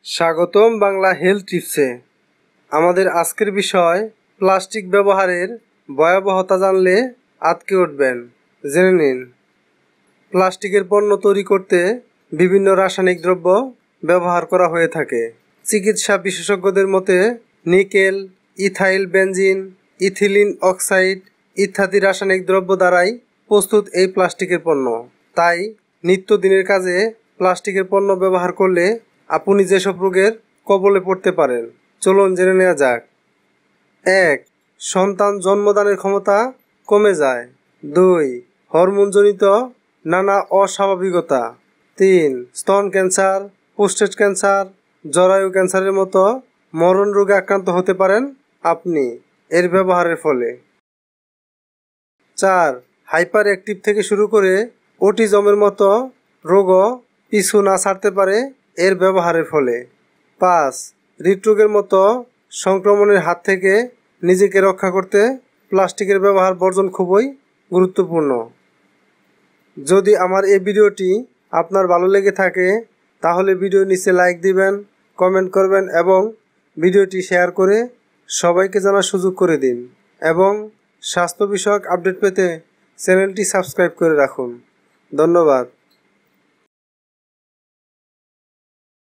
স্বাগতম বাংলা হেলথ টিপসে। আমাদের আজকের বিষয় প্লাস্টিক ব্যবহারের ভয়াবহতা জানলে আঁতকে উঠবেন। জেনে নিন। প্লাস্টিকের পণ্য তৈরি করতে বিভিন্ন রাসায়নিক দ্রব্য ব্যবহার করা হয়ে থাকে। চিকিৎসা বিশেষজ্ঞদের মতে nickel, ethyl benzene, ethylene oxide ইত্যাদি রাসায়নিক দ্রব্য দ্বারাই প্রস্তুত এই প্লাস্টিকের পণ্য। তাই নিত্যদিনের কাজে প্লাস্টিকের পণ্য ব্যবহার করলে আপনি যেসব রোগের কবলে পড়তে পারেন, চলুন জেনে নেওয়া যাক। 1. সন্তান জন্মদানের ক্ষমতা কমে যায়। 2. হরমোনজনিত নানা অস্বাভাবিকতা। 3. স্তন ক্যান্সার, প্রোস্টেট ক্যান্সার, জরায়ু ক্যান্সারের মতো মরণ রোগে আক্রান্ত হতে পারেন আপনি এর ব্যবহারের ফলে। 4. হাইপার অ্যাক্টিভ থেকে শুরু করে অটিজমের মতো রোগও পিছু না ছাড়তে পারে এর ব্যবহারের ফলে। 5. হৃদরোগের মতো সংক্রমণের হাত থেকে নিজেকে রক্ষা করতে প্লাস্টিকের ব্যবহার বর্জন খুবই গুরুত্বপূর্ণ। যদি আমার এই ভিডিওটি আপনার ভালো লেগে থাকে তাহলে ভিডিও নিচে লাইক দিবেন, কমেন্ট করবেন এবং ভিডিওটি শেয়ার করে সবাইকে জানার সুযোগ করে দিন এবং স্বাস্থ্য বিষয়ক আপডেট পেতে চ্যানেলটি সাবস্ক্রাইব করে রাখুন। ধন্যবাদ।